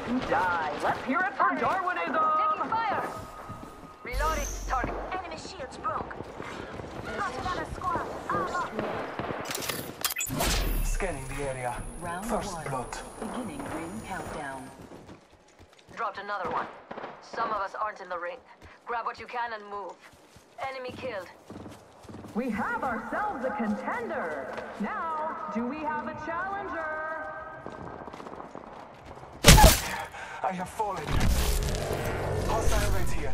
to die. Let's hear it for Darwinism! Taking fire! Reloading. Target. Enemy shields broke. Got another squad. Arm up. Scanning the area. Round First one. blood. Beginning ring countdown. Dropped another one. Some of us aren't in the ring. Grab what you can and move. Enemy killed. We have ourselves a contender! Now, do we have a challenger? I have fallen. Hostile right here.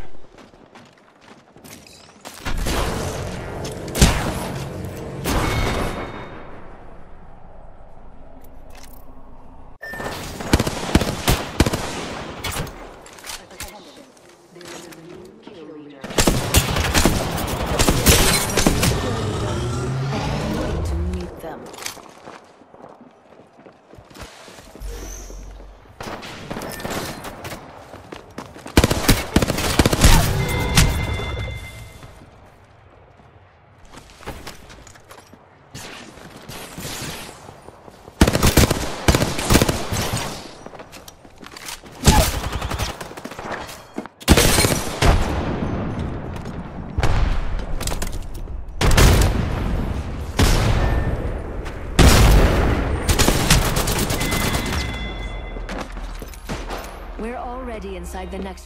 To meet them. We're already inside the next.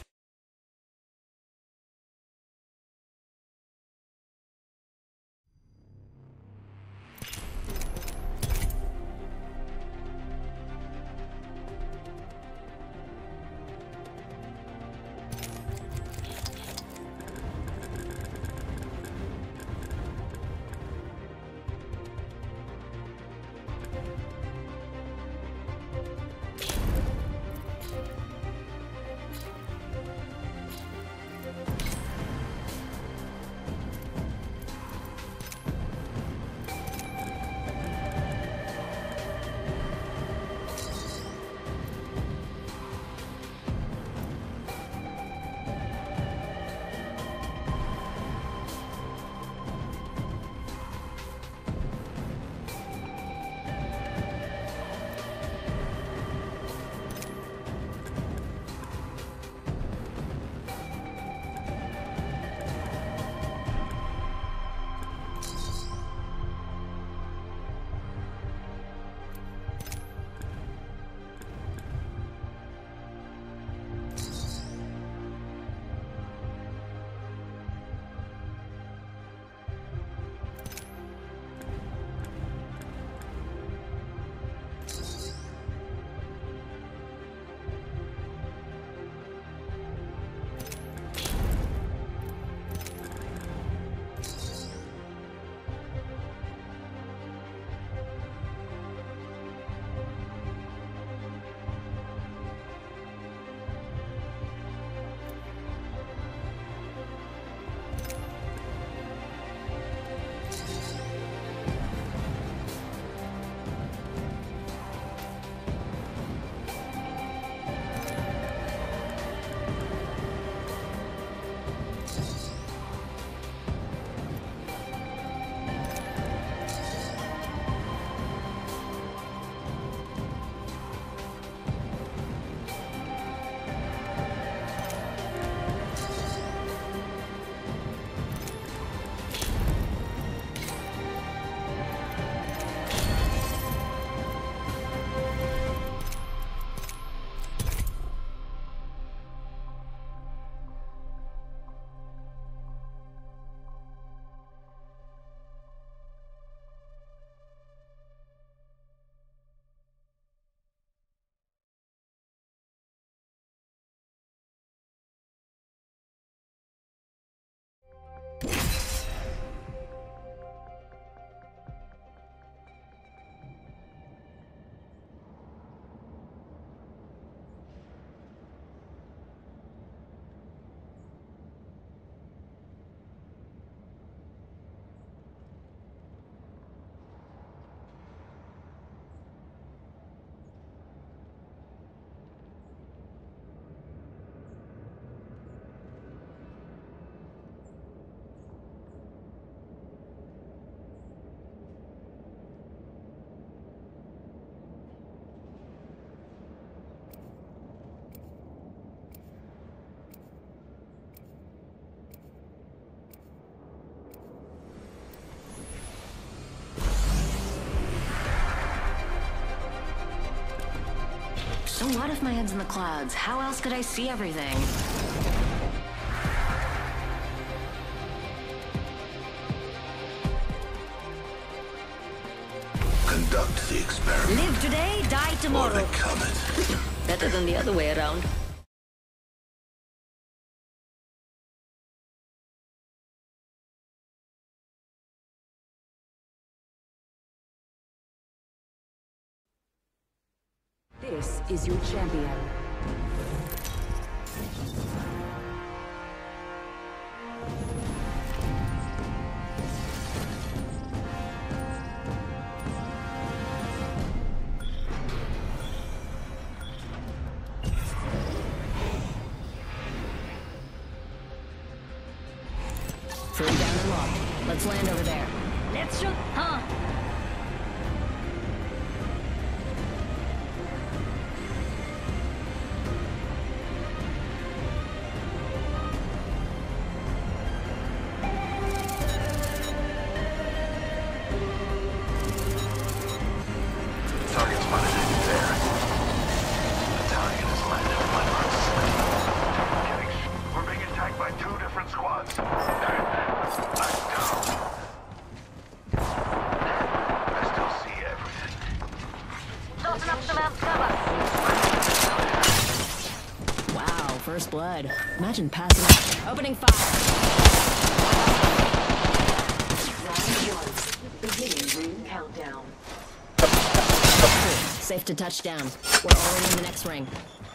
What if my head's in the clouds? How else could I see everything? Conduct the experiment. Live today, die Or tomorrow. the comet. Better than the other way around. This is your champion. Three down and locked. Let's land over there. Let's shoot, huh? Target spotted there. Battalion has landed on my mark. We're being attacked by two different squads. I'm down. I still see everything. Starting up some amp cover. Wow, first blood. Imagine passing. Opening fire. Round 1. Beginning ring countdown. Safe to touch down. We're already in the next ring.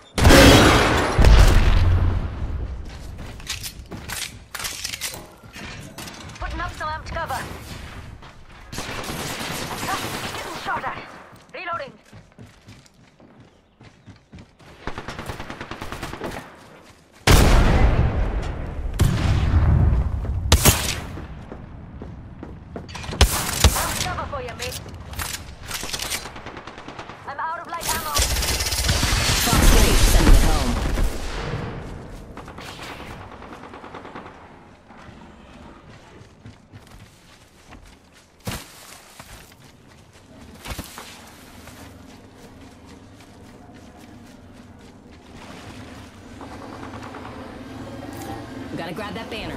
Putting up some amp cover. Getting shot at. Reloading. Amp cover for you, mate. I'm out of light ammo. Fox 3, sending it home. We gotta grab that banner.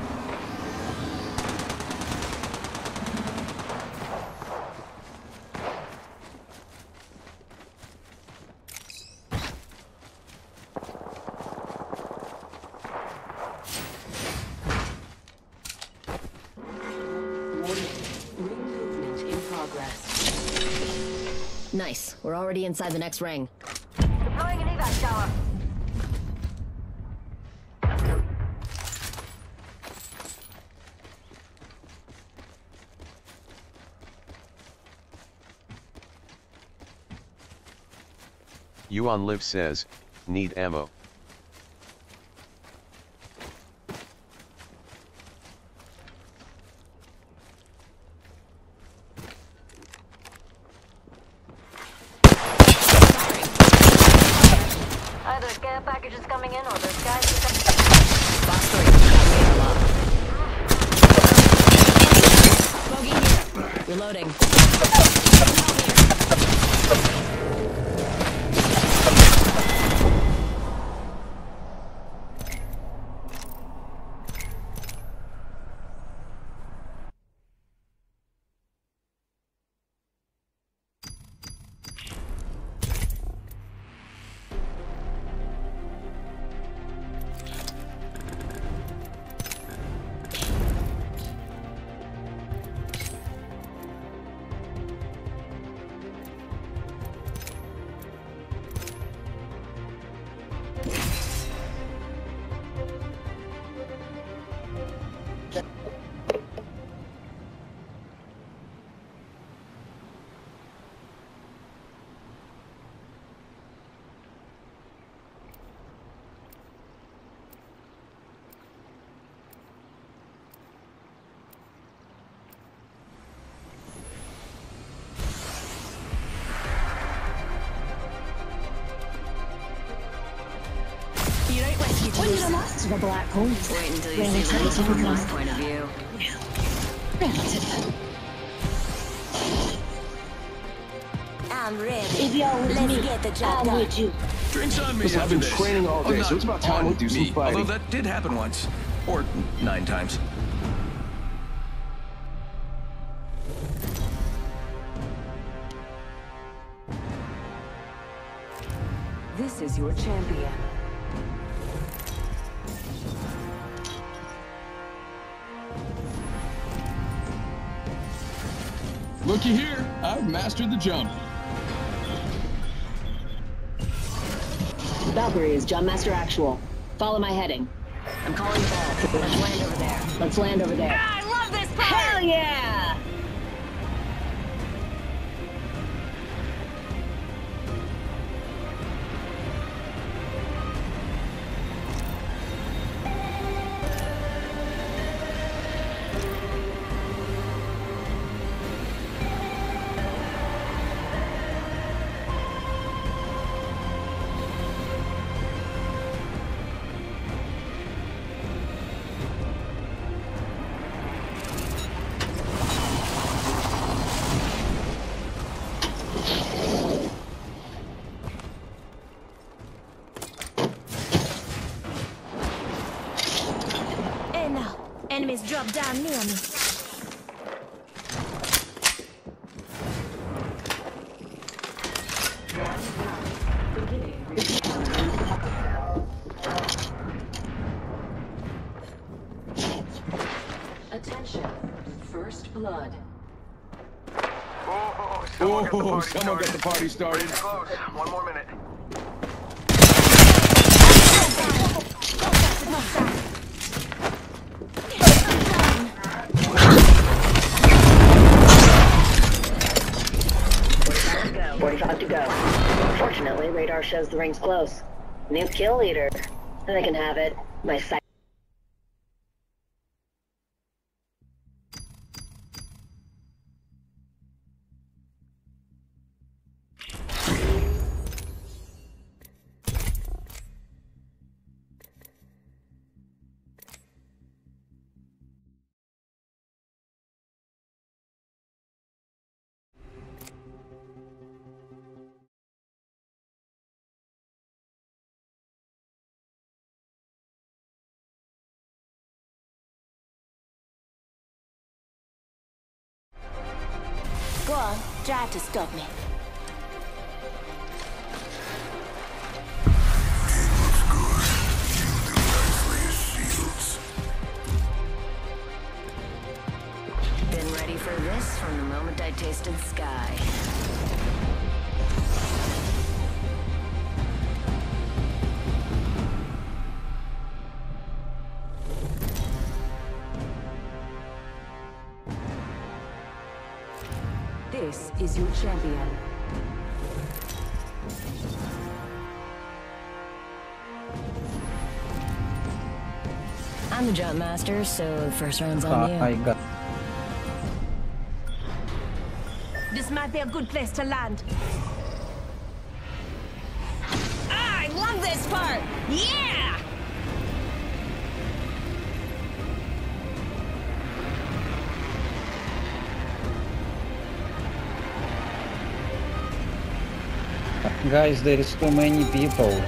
Ring movement in progress. Nice. We're already inside the next ring. Deploying an evac tower. Yuan Live says, need ammo. Either care packages coming in or there's guys who Fox 3, got me a lot. Bogey here. Reloading. When you're lost to the black hole, Wait until you Really see this tight, from my huh? point of view. relative. I'm ready. If y'all with Let's me, get the job I'm done. with you. Drinks on me. Listen, I've after been this. training all day, not so it's about time on we do some me, fighting. Although that did happen once. Or 9 times. This is your champion. Looky here, I've mastered the jump. Valkyrie is Jump Master Actual. Follow my heading. I'm calling the ball. Let's land over there. Let's land over there. I love this part! Hell yeah! And now, enemies drop down near me. Attention. First blood. Oh, someone got the party started. Close. 1 more minute. Go. 45 to go. Fortunately, radar shows the ring's close. New kill leader. They can have it. My sight. Go on, try to stop me. Been ready for this from the moment I tasted Sky. This is your champion. I'm the Jump Master, so the first round's on you. This might be a good place to land. I love this part! Yeah! Guys, there is too many people.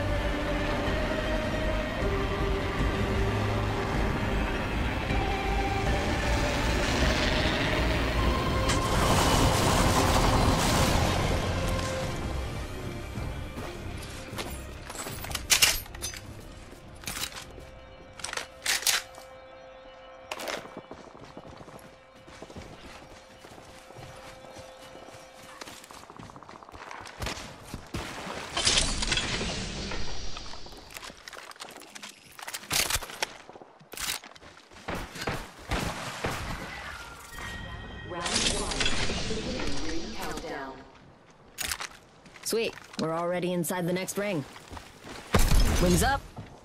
Sweet, we're already inside the next ring. Wings up.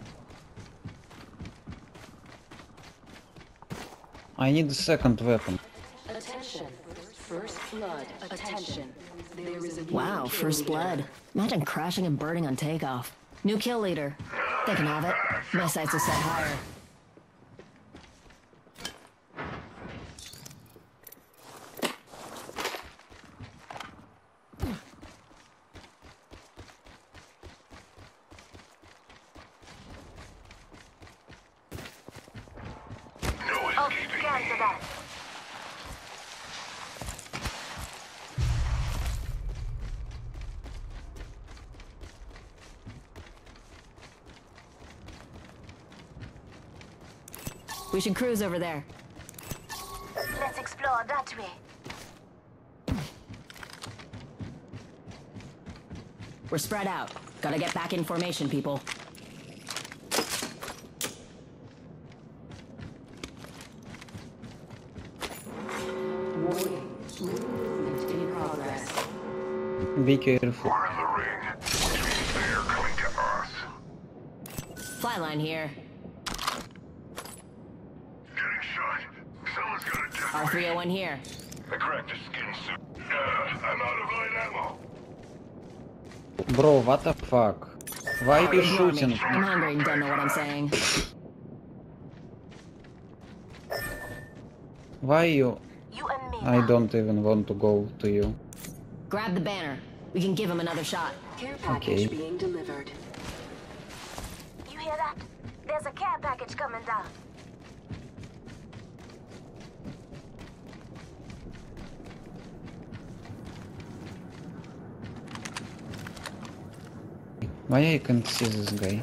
I need a second weapon. Attention. First blood. Attention. There is a Wow, first blood. Imagine crashing and burning on takeoff. New kill leader. They can have it. My sights are set higher. We should cruise over there. Let's explore that way. We're spread out. Gotta get back in formation, people. Movement in progress. Be careful. We're in the ring, which means they're coming to us. Flyline here. Getting shot. Someone's gonna detonate. R301 here. I cracked a skin suit. I'm out of light ammo. Bro, what the fuck? Why are you Ignore me. shooting? I'm hungry and don't know what I'm saying. Why you? You and me. I don't even want to go to you. Grab the banner. We can give him another shot. Care package Okay. being delivered. You hear that? There's a care package coming down. Why I can't see this guy?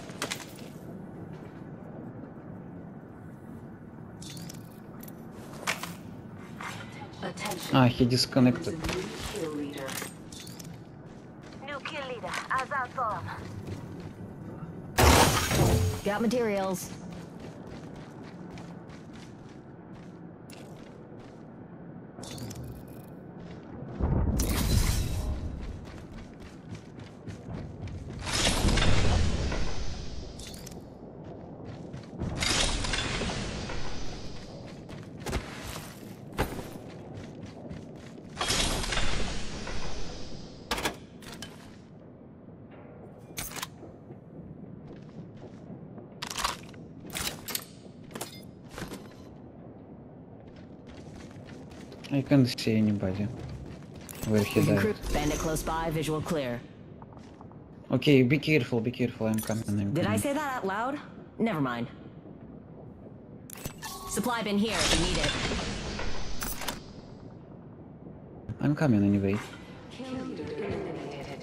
Attention. Ah, he disconnected. New kill leader. New kill leader. Eyes out for him. Got materials. I can't see anybody. Where he We can died. cruise. Bandit close by, visual clear. Okay, be careful, I'm coming, Did I say that out loud? Never mind. Supply bin here if you need it. I'm coming anyway. Kill leader eliminated.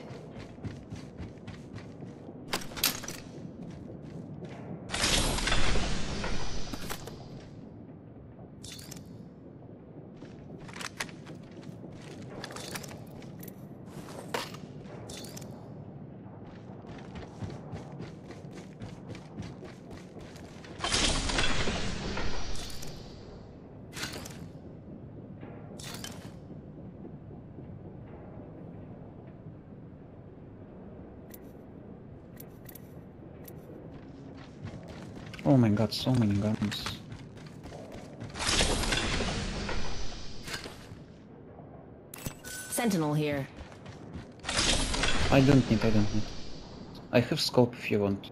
Oh my god, so many guns. Sentinel here. I don't need. I have scope if you want.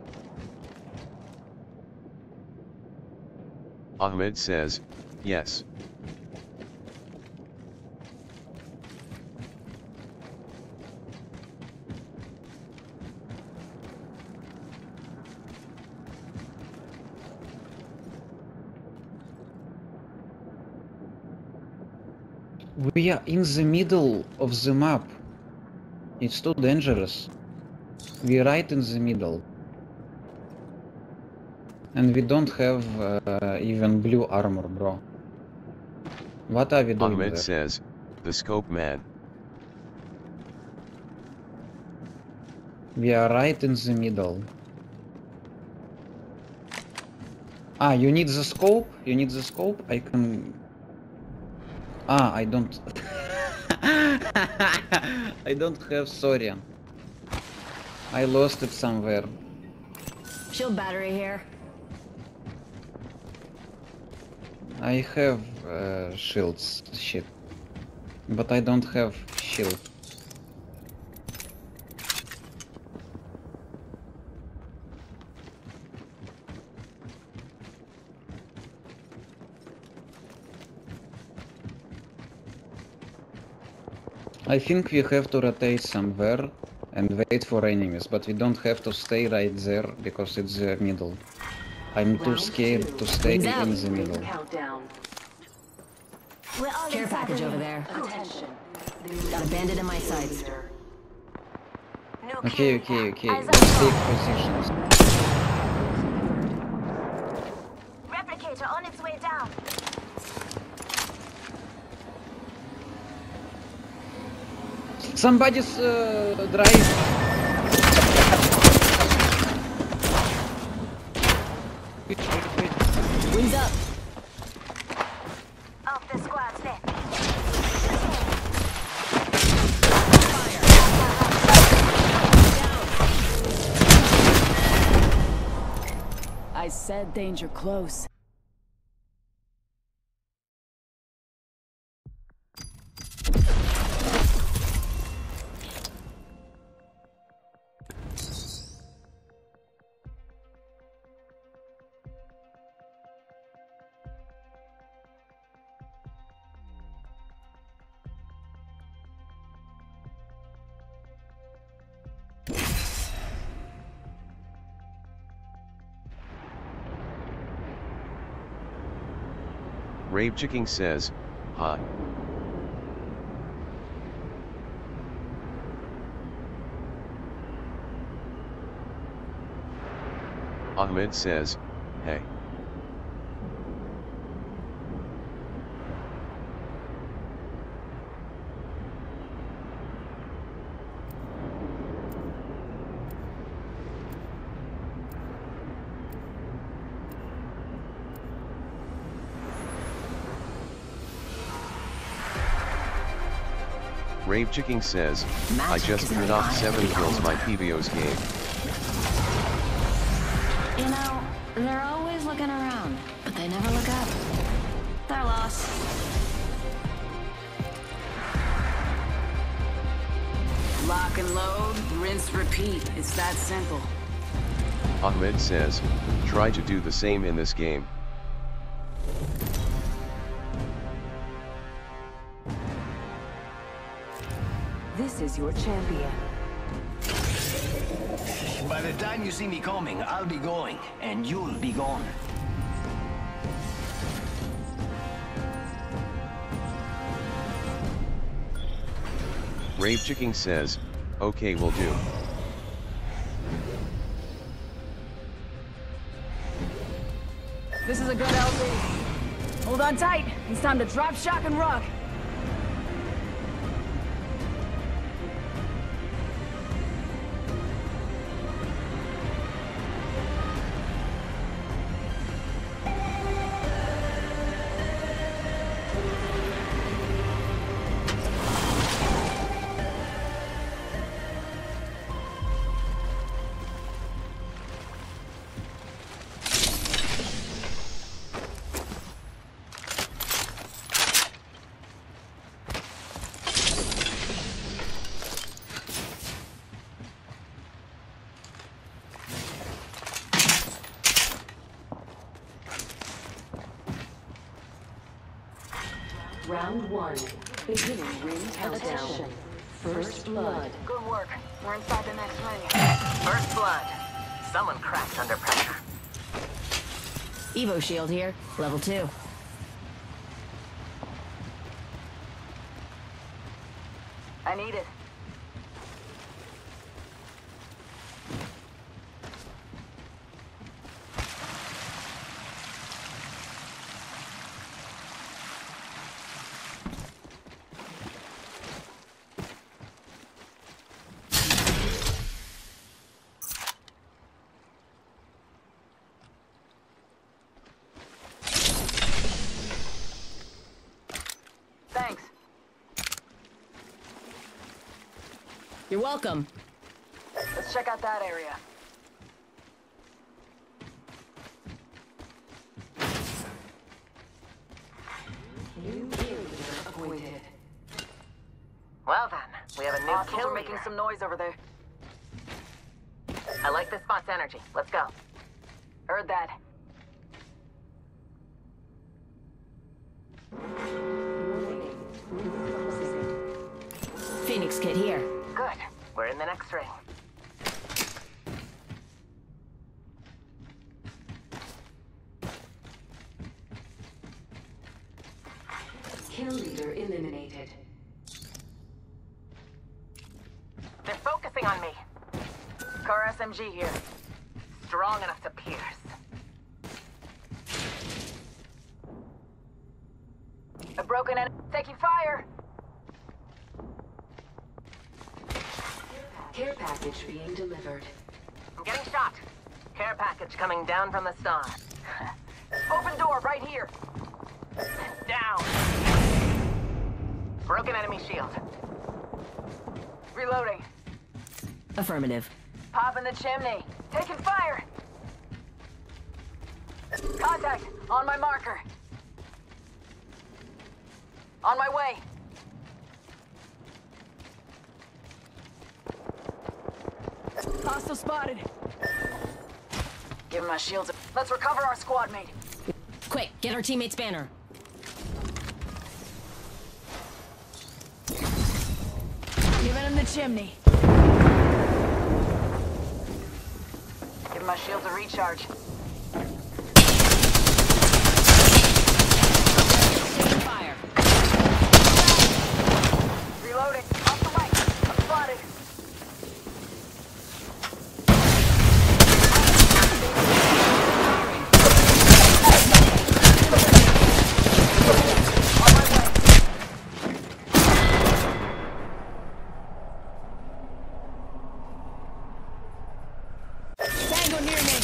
Ahmed says, yes. We are in the middle of the map. It's too dangerous. We're right in the middle. And we don't have even blue armor, bro. What are we doing Ahmed there? says, the scope man. We are right in the middle. Ah, you need the scope? You need the scope? I can... Ah, I don't... I don't have, sorry. I lost it somewhere. Shield battery here. I have shields, shit. But I don't have shield. I think we have to rotate somewhere and wait for enemies, but we don't have to stay right there because it's the middle. I'm too scared to stay in the middle. Countdown. We're all Care inside package the over ring. there. Attention. Got a bandit in my sights. New Okay, kill leader. okay. Eyes Let's out take for him. positions. Replicator elevator on its way down. Somebody's drive. Wait. Wings up. Of the squad's left. I said danger close. Rave Chicking says, hi. Ahmed says, hey. Rave Chicking says, I just threw off 7 kills my PBO's game. You know, they're always looking around, but they never look up. Their loss. Lock and load, rinse, repeat. It's that simple. Ahmed says, try to do the same in this game. This is your champion. By the time you see me coming, I'll be going, and you'll be gone. Rave Chicking says, okay, will do. This is a good LZ. Hold on tight. It's time to drop, shock, and rock. Round 1. Beginning ring countdown. First blood. Good work. We're inside the next ring. First blood. Someone cracked under pressure. Evo shield here, level 2. I need it. Thanks. You're welcome. Let's check out that area. New kill leader appointed. Well then, we have a new kill making some noise over there. I like this spot's energy. Let's go. Heard that. Phoenix kit here. Good. We're in the next ring. Kill leader eliminated. They're focusing on me. Car SMG here. Strong enough to pierce. broken and taking fire. Care package being delivered. I'm getting shot. Care package coming down from the star. Open door right here. Down. Broken enemy shield. Reloading. Affirmative. Pop in the chimney. Taking fire. Contact on my marker. On my way. Hostile spotted. Give him my shields. Let's recover our squad mate. Quick, get our teammate's banner. Giving him the chimney. Give my shields a recharge. Taking fire. Reloading. Off the way. I'm spotted. Tango near me.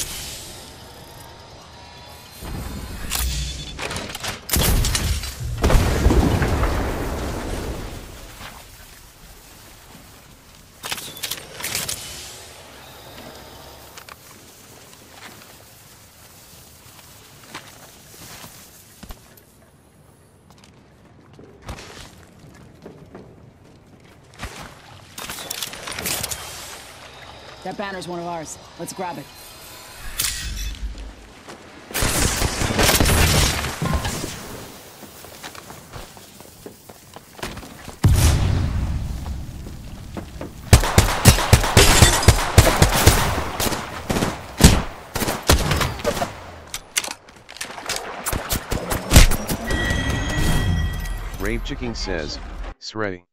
That banner's one of ours. Let's grab it. Rave Chicken says, Srey.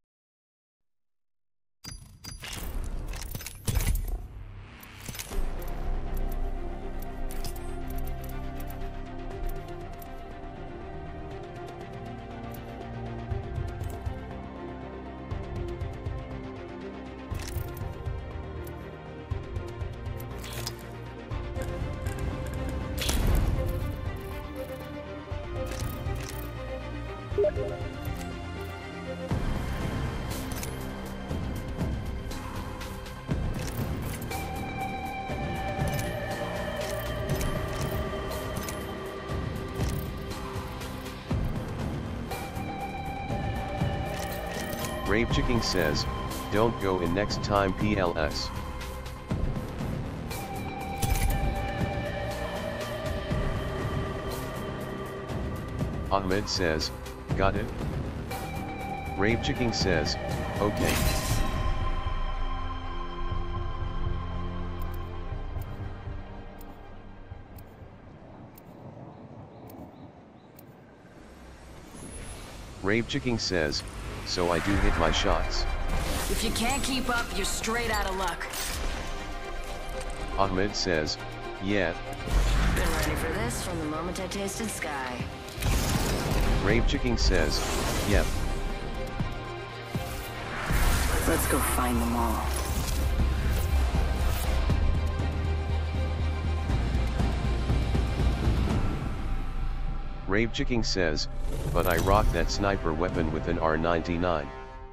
Rave Chicken says, don't go in next time PLS. Ahmed says, got it? Rave Chicken says, okay. Rave Chicken says, so I do hit my shots. If you can't keep up, you're straight out of luck. Ahmed says, yeah. Been ready for this from the moment I tasted Sky. Rave Chicken says, yep. Let's go find them all. Rave Chicken says, but I rock that sniper weapon with an R99.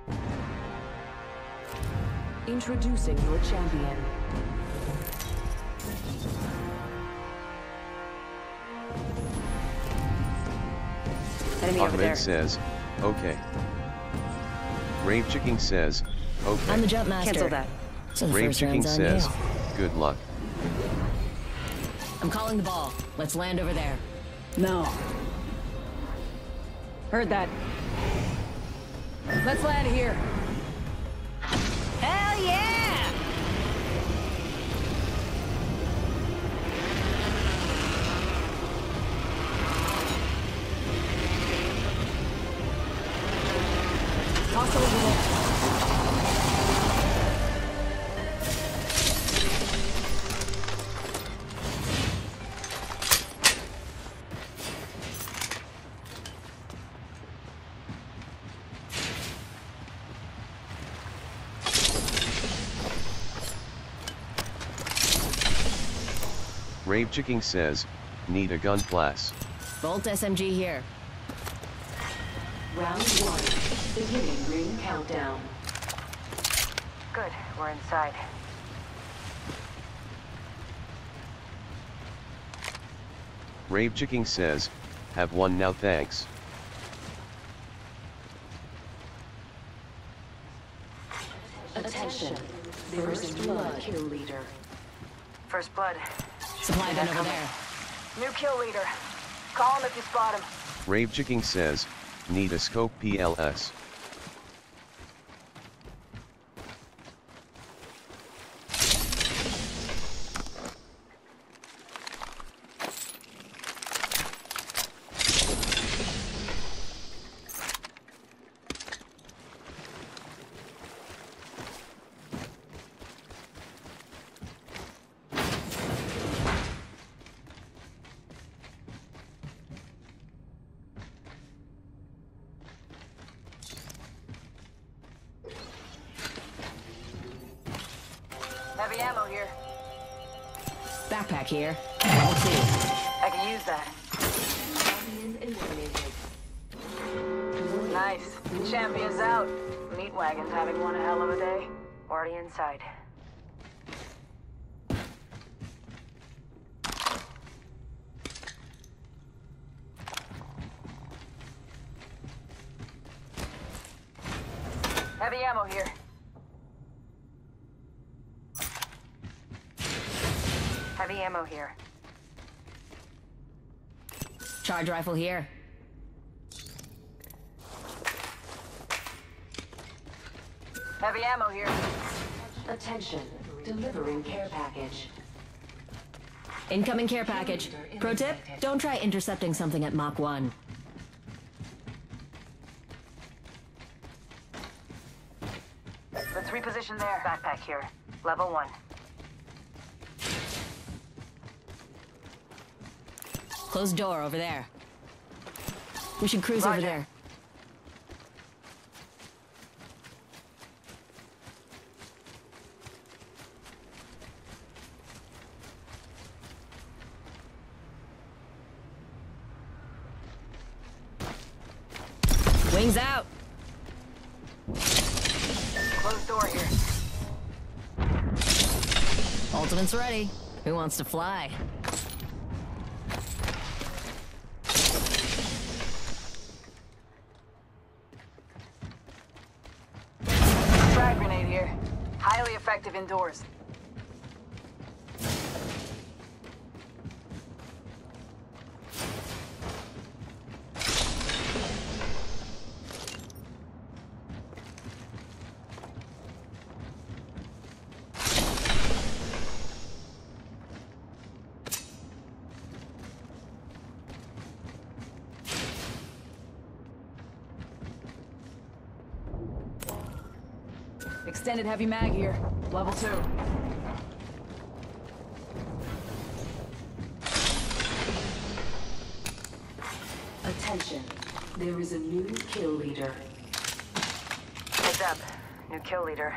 Introducing your champion. Enemy over there. Ahmed says, okay. Rave Chicken says, okay. I'm the jump master. Cancel that. So the Rave first Chicken round's on says, you. good luck. I'm calling the ball. Let's land over there. No. Heard that. Let's land here. Hell yeah! Hostile over there. Brave Chicken says, need a gun class. Bolt SMG here. Round 1. Beginning ring countdown. Good, we're inside. Brave Chicken says, have one now thanks. Attention. First blood kill leader. First blood. Supply bin over there. New kill leader. Call him if you spot him. Brave Chicken says, need a scope PLS. Heavy ammo here. Backpack here. Level 2. I can use that. Nice. Champion's out. Meat wagon's having one hell of a day. Already inside. Heavy ammo here. Heavy ammo here. Charge rifle here. Heavy ammo here. Attention. Delivering care package. Incoming care package. Pro tip, don't try intercepting something at Mach 1. Let's reposition there. Backpack here. Level 1. Closed door over there. We should cruise over there. Wings out. Closed door here. Ultimate's ready. Who wants to fly? Frag grenade here. Highly effective indoors. Extended heavy mag here. Level 2. Attention. There is a new kill leader. Heads up. New kill leader.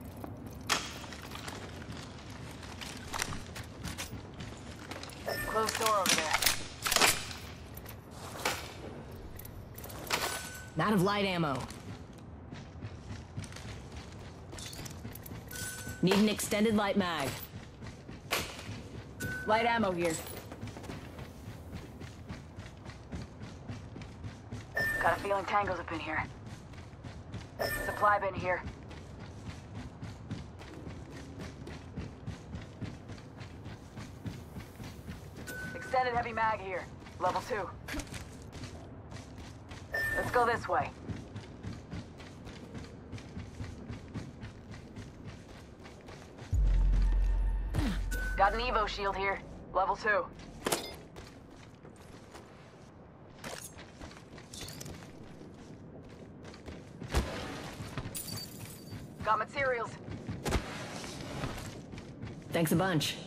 Closed door over there. Out of light ammo. Need an extended light mag. Light ammo here. Got a feeling Tango's up in here. Supply bin here. Extended heavy mag here. Level 2. Let's go this way. Got an Evo shield here. Level 2. Got materials. Thanks a bunch.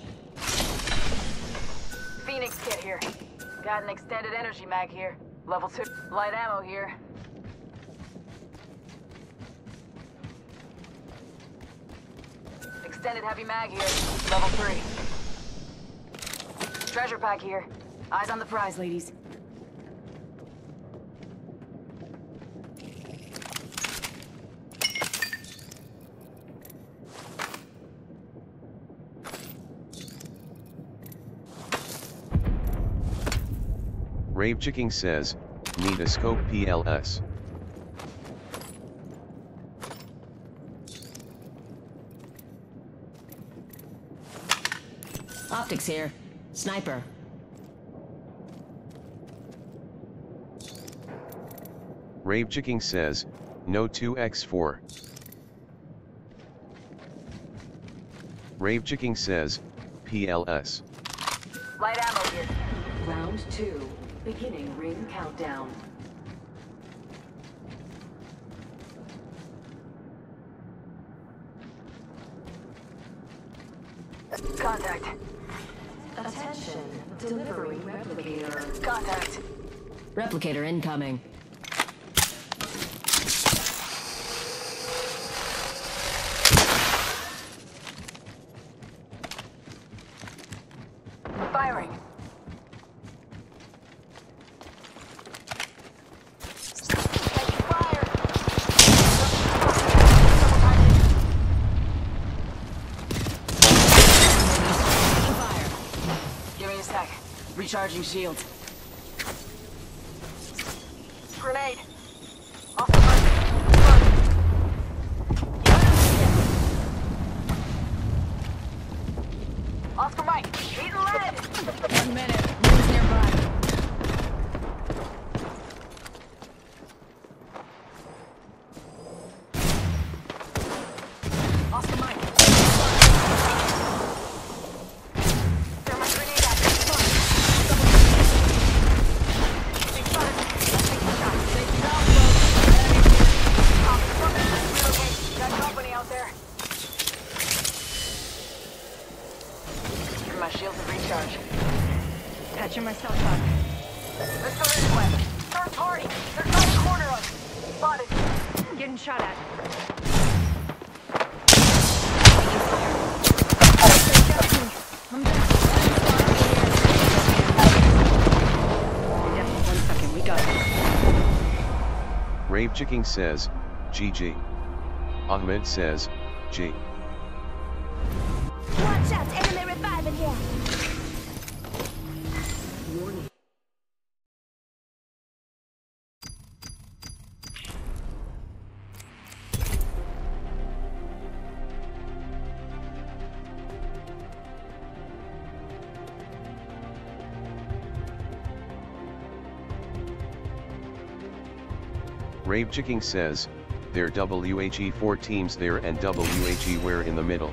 Phoenix kit here. Got an extended energy mag here. Level 2. Light ammo here. Extended heavy mag here. Level 3. Treasure pack here. Eyes on the prize, ladies. Rave Chicking says, need a scope PLS. Optics here. Sniper. Rave Chicking says, no 2x4. Rave Chicking says, PLS. Light ammo here. Round 2. Beginning ring countdown. Contact. Attention. Delivering replicator. Contact. Replicator incoming. Firing. Taking fire. Give me a sec. Recharging shields. Grenade. Off the mark. Oscar Mike, eating lead! 1 minute. Rings nearby. Oscar Mike. Throw my grenade at you. Big shot. Taking shots. Taking off, folks. Got company out there. My shields have recharged. Patching myself up. Let's go this way. Third party. They're right in the corner of us. Spotted. Getting shot at. I'm down. Yeah, 1 second. We got it. Rave Chicking says, GG. Ahmed says, G. Watch out, enemy reviving here. Warning. Rave Chicking says, there WHE4 teams there and WHE where in the middle.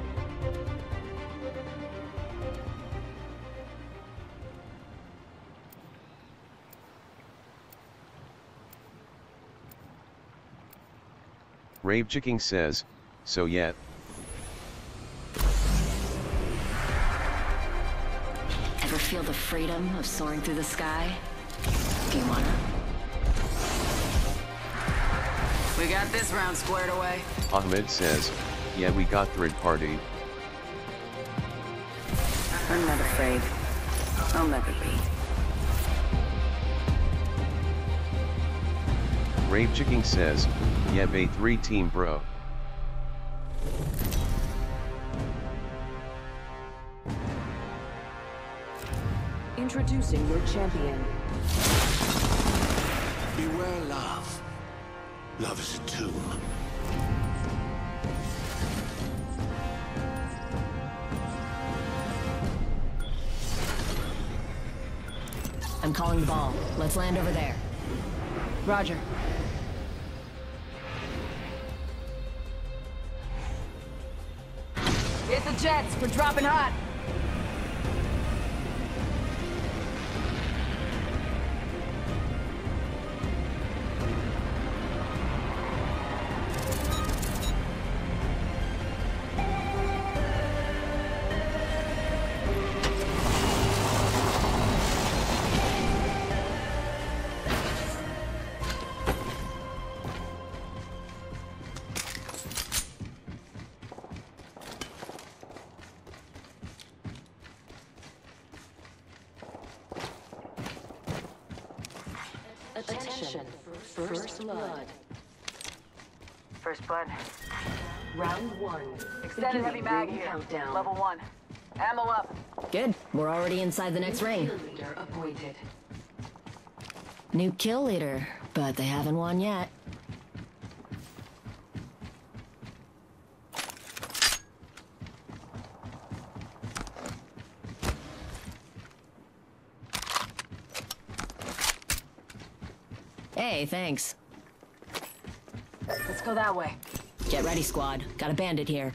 Rave Chicking says, so yet. Ever feel the freedom of soaring through the sky? Do you wanna? We got this round squared away. Ahmed says, yeah, we got third party. I'm not afraid. I'll never be. Rave Chicking says, yeah, Bay 3 team bro. Introducing your champion. Beware love. Love is a tomb. I'm calling the ball. Let's land over there. Roger. Hit the jets. We're dropping hot. Attention. First blood. First blood. Round 1. Extended heavy mag here. Countdown. Level 1. Ammo up. Good. We're already inside the next ring. Leader appointed. New kill leader, but they haven't won yet. Hey, thanks. Let's go that way. Get ready, squad. Got a bandit here.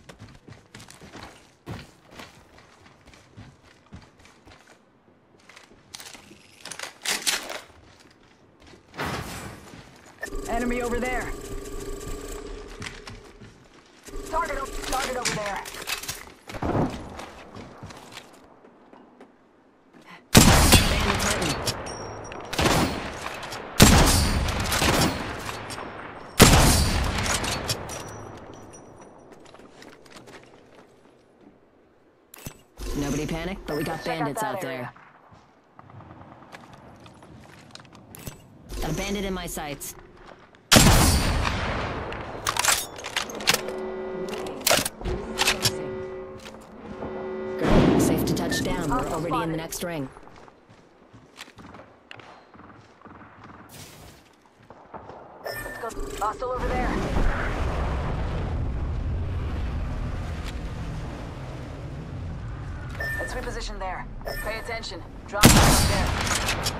Enemy over there. Target over there. Bandit's hurting. Nobody panic, but we got bandits out there. Got a bandit in my sights. Great, safe to touch down. We're already in the next ring. Let's go. Hostile over there. Let's reposition there. Pay attention. Drop right there.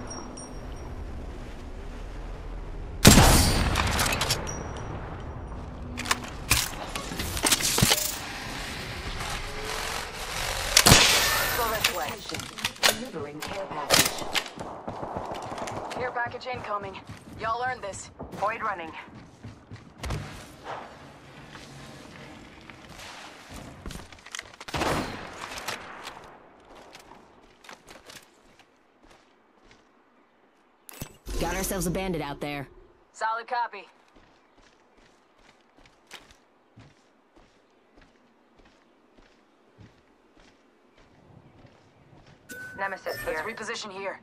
Go this way. Delivering care package. Care package incoming. Y'all earned this. Void running. Got ourselves a bandit out there. Solid copy. Nemesis here. Let's reposition here.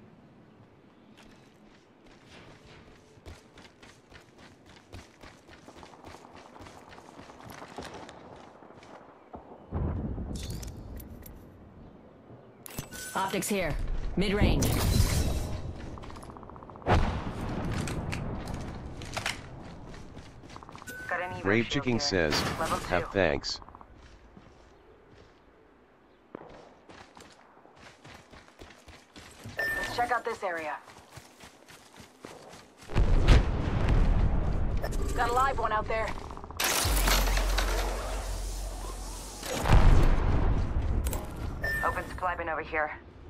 Optics here. Mid-range. Got any Rave Chicking says, have thanks. Let's check out this area. Got a live one out there. Open supply bin over here.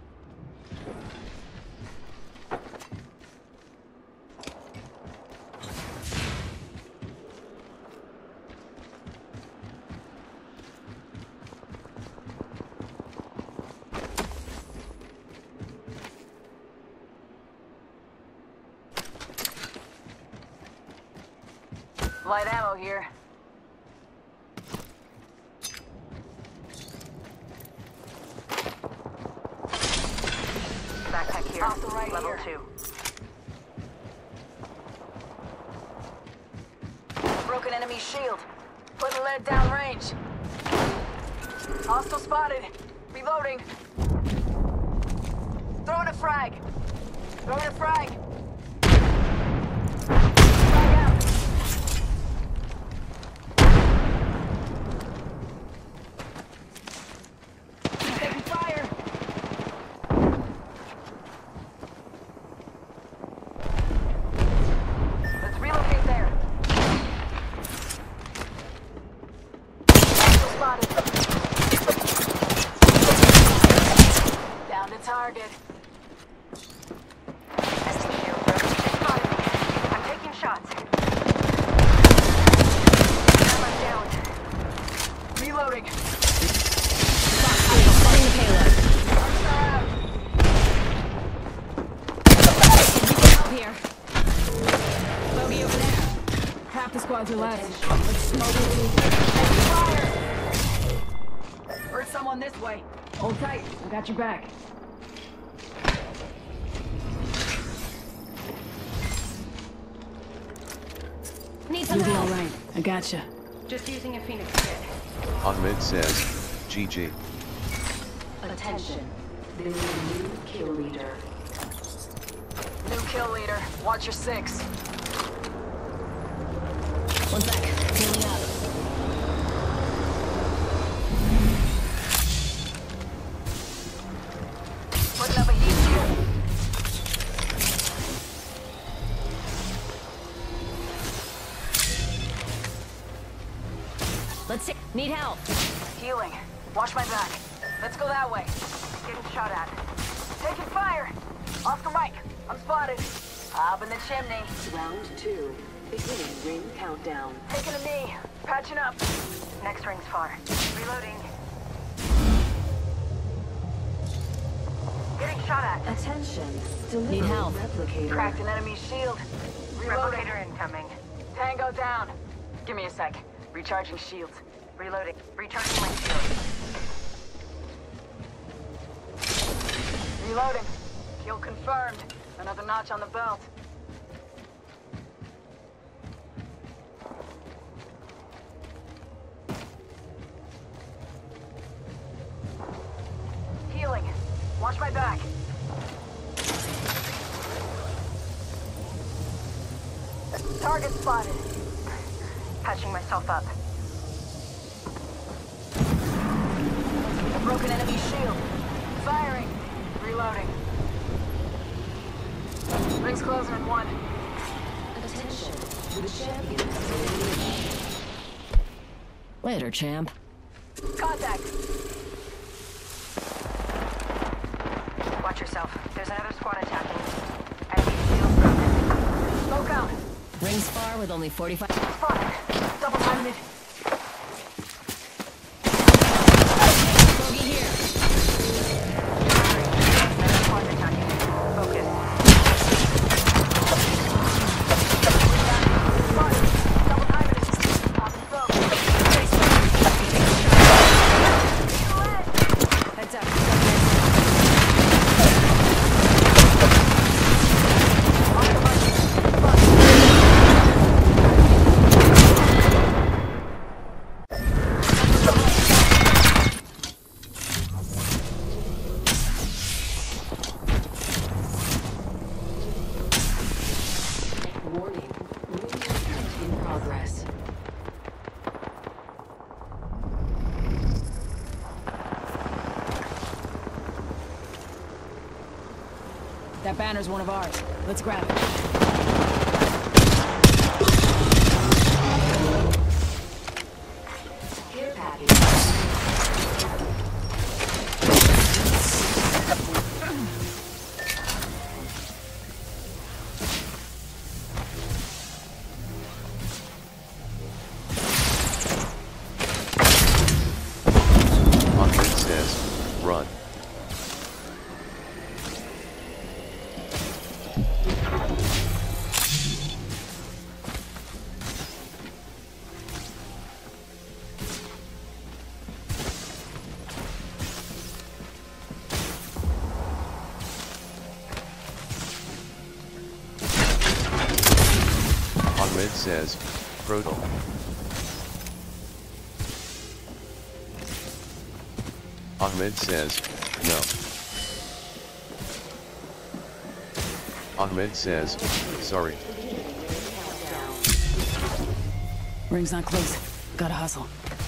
Light ammo here. Backpack here. Also right Level here. 2. Broken enemy shield. Putting lead down range. Hostile spotted. Reloading. Throwing a frag. Throwing a frag. Frag out. Taking fire. Let's relocate there. Hostile spotted. Down to target. I'm taking shots. I'm down. Reloading. Setting the payload. Up here. Bogey over there. Half the squads are left. Let's smoke it. Fire! Heard someone this way. Hold tight. I got your back. You'll be alright. I gotcha. Just using a Phoenix kit. Ahmed says, GG. Attention. There is a new kill leader. New kill leader. Watch your 6. One sec. Healing up. Putting up a heat shield. Let's see. Need help. Healing. Watch my back. Let's go that way. Getting shot at. Taking fire. Oscar Mike. I'm spotted. Up in the chimney. Round 2. Beginning ring countdown. Taking a knee. Patching up. Next ring's far. Reloading. Getting shot at. Attention. Need help. Replicator. Cracked an enemy shield. Reloading. Replicator incoming. Tango down. Give me a sec. Recharging shields. Reloading. Recharging my shield. Reloading. Kill confirmed. Another notch on the belt. Healing. Watch my back. Target spotted. Patching myself up. A broken enemy shield. Firing. Reloading. Rings closing in 1. Attention. The champion. Later, champ. Contact. Watch yourself. There's another squad attacking. Enemy shield broken. Smoke out. Rings far with only 45. Spotted. Double timing it. Bogey here. Another squad attacking. Focus. Spotted. Double timing it. Pop and smoke. Heads up. Warning. Ring count in progress. That banner's one of ours. Let's grab it. Care package. Ahmed says, run. Ahmed says, Protal. Ahmed says, no. Ahmed says, sorry. Ring's not close. Gotta hustle.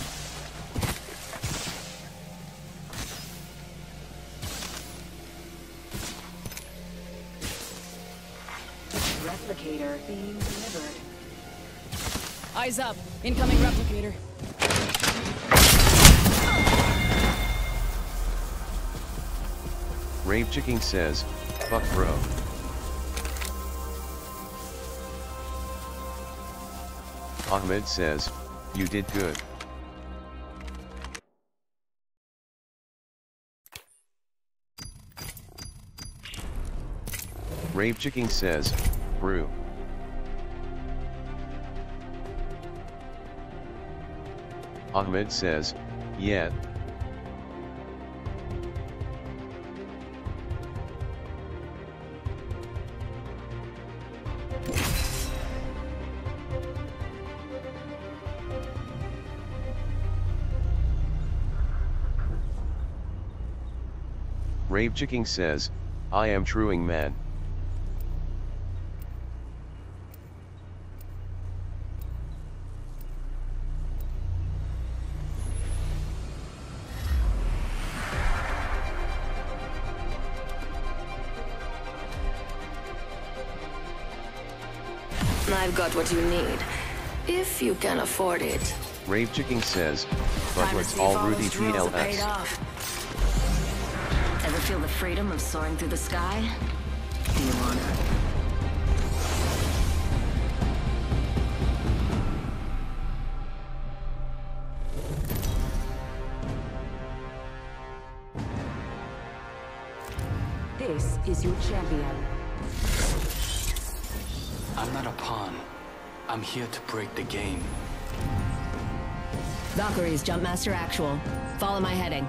Replicator being delivered. Eyes up. Incoming replicator. Rave Chicking says, fuck bro. Ahmed says, you did good. Rave Chicking says, brew. Ahmed says, yeah. Rave Chicken says, I am truing man. I've got what you need, if you can afford it. Rave Chicken says, but let's all Rudy PLS. Ever feel the freedom of soaring through the sky? Do you wanna? This is your champion. I'm not a pawn. I'm here to break the game. Valkyrie's Jumpmaster Actual. Follow my heading.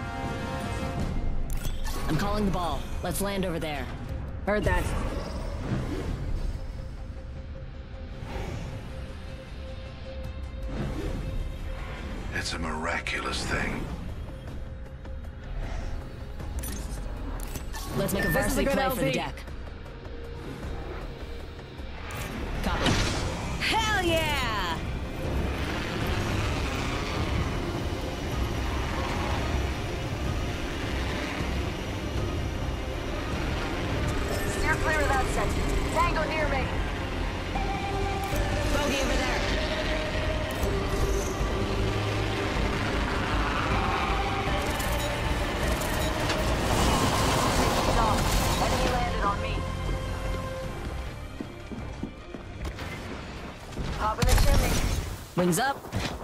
I'm calling the ball. Let's land over there. Heard that. It's a miraculous thing. Let's make a varsity play for the deck. Copy. Hell yeah! Steer clear of that set. Tango near me. Bogey over there. Stop. Enemy landed on me. Hop in the chimney. Wings up.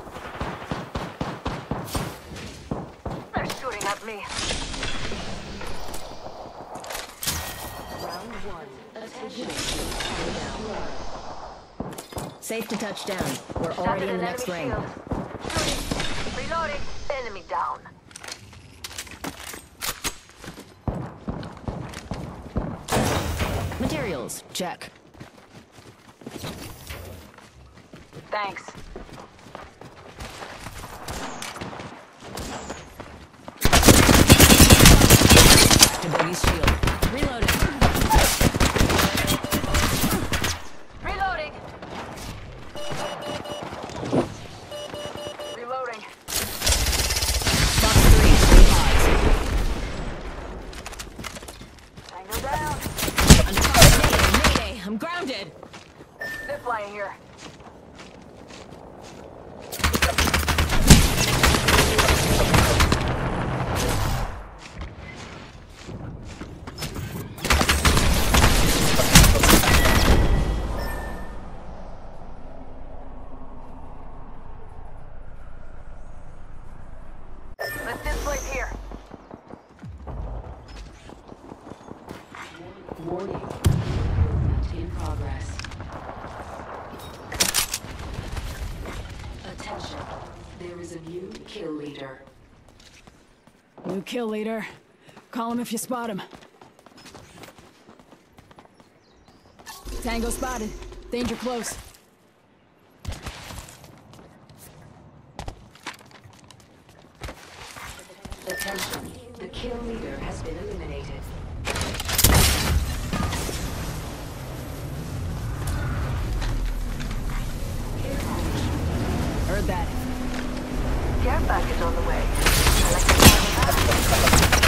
They're shooting at me. Round one. Attention. Safe to touch down. We're already in the next ring. Shooting. Reloading. Enemy down. Materials. Check. Thanks. To Bogey's shield. Reloading. Reloading. Reloading. Box 3. 3 pods. Tango down. I'm caught. Mayday. I'm grounded. Zip line here. Let's displace here. Warning. Movement in progress. Attention. There is a new kill leader. New kill leader. Call him if you spot him. Tango spotted. Danger close. Attention. The kill leader has been eliminated. Heard that. Care package on the way. I like the sound of that.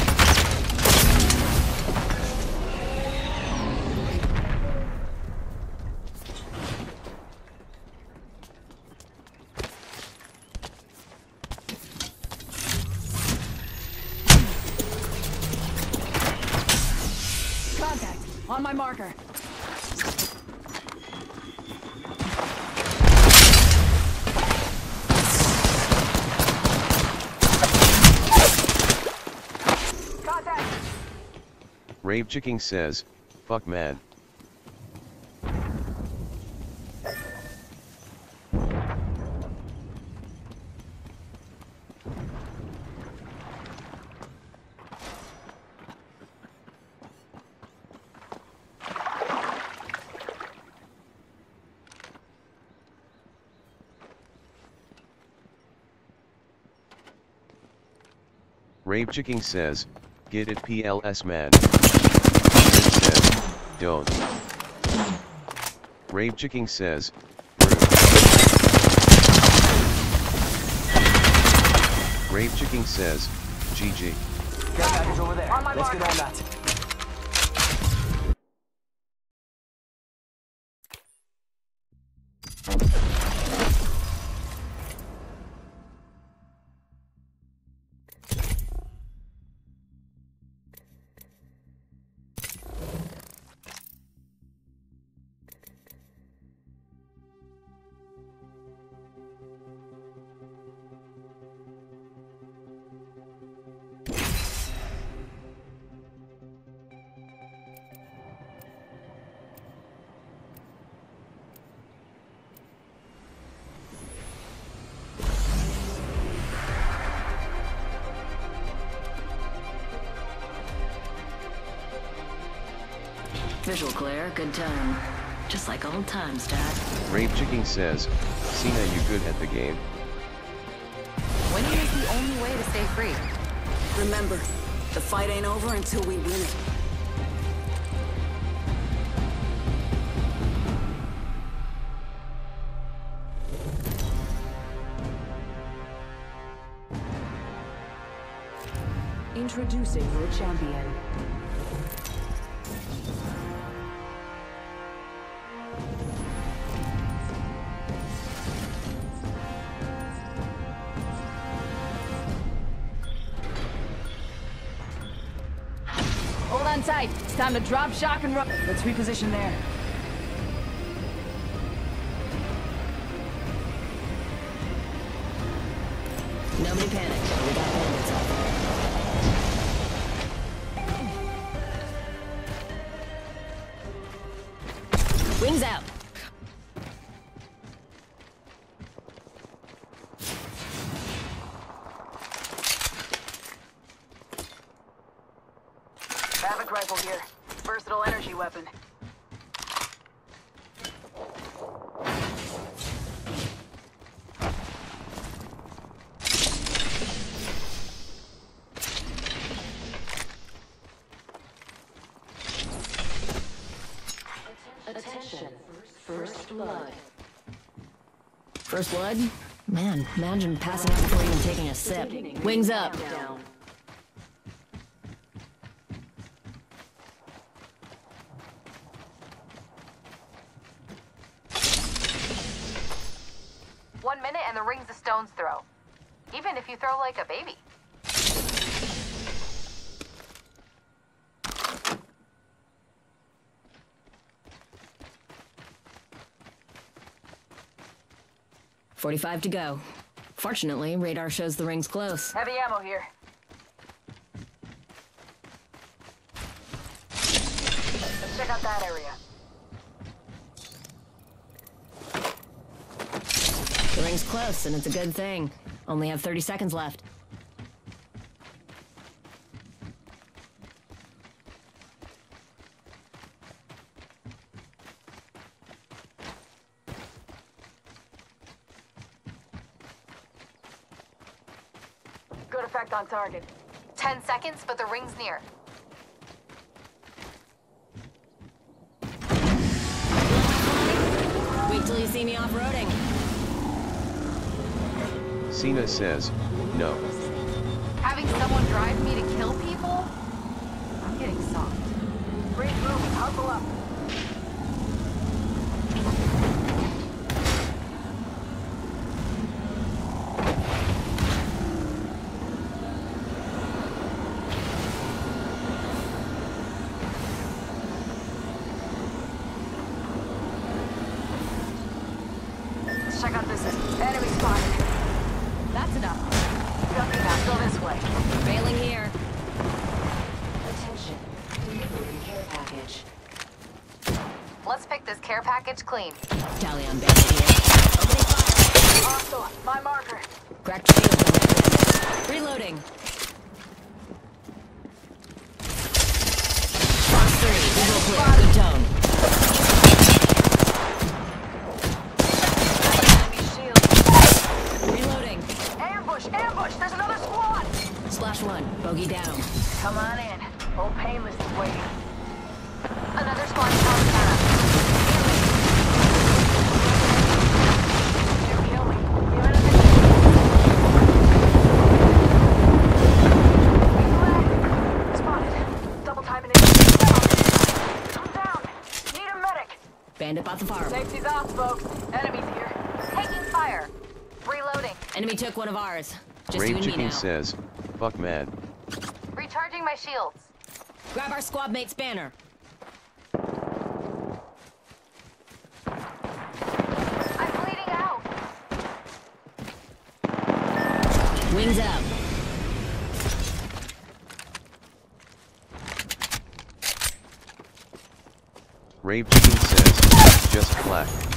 Contact. On my marker. Rave Chicken says, fuck man. Rave Chicken says, Get it PLS man. It says, don't. Rave Chicking says, Rave Chicking says, GG. Care package over there. Let's get on that. Visual clear, good time. Just like old times, Dad. Rave Chicking says, Cena, you good at the game? Winning is the only way to stay free. Remember, the fight ain't over until we win it. Introducing your champion. Hold on tight. It's time to drop, shock, and run. Let's reposition there. Nobody panic. We got bandits out there. Wings out. Havoc rifle here. Versatile energy weapon. Attention. First blood. First blood? Man, imagine passing out before even taking a sip. Wings up. Down. One minute and the ring's a stone's throw. Even if you throw like a baby. .45 to go. Fortunately, radar shows the ring's close. Heavy ammo here. Let's check out that area. The ring's close, and it's a good thing. Only have 30 seconds left. Good effect on target. 10 seconds, but the ring's near. Wait till you see me off-roading. Cena says, no. Having someone drive me to kill people? I'm getting soft. Breathe moving, hustle up. Let's check out this enemy spotted. That's enough. Ducking now, go this way. Failing here. Attention. Delivering care package. Let's pick this care package clean. Tally on bandit here. Opening fire. Hostile, my marker. Cracked shield. Reloading. Fox 3, visual clear. Good tone. Enemy shield. Reloading. Ambush, ambush, there's another squad. Slash 1, bogey down. Come on in. Lined up at the farm. Safety's off, folks. Enemies here. Taking fire. Reloading. Enemy took one of ours. Just you Rave and me Chicken now. says, fuck mad. Recharging my shields. Grab our squad mate's banner. I'm bleeding out. Wings up. Rave Chicken says, just clap.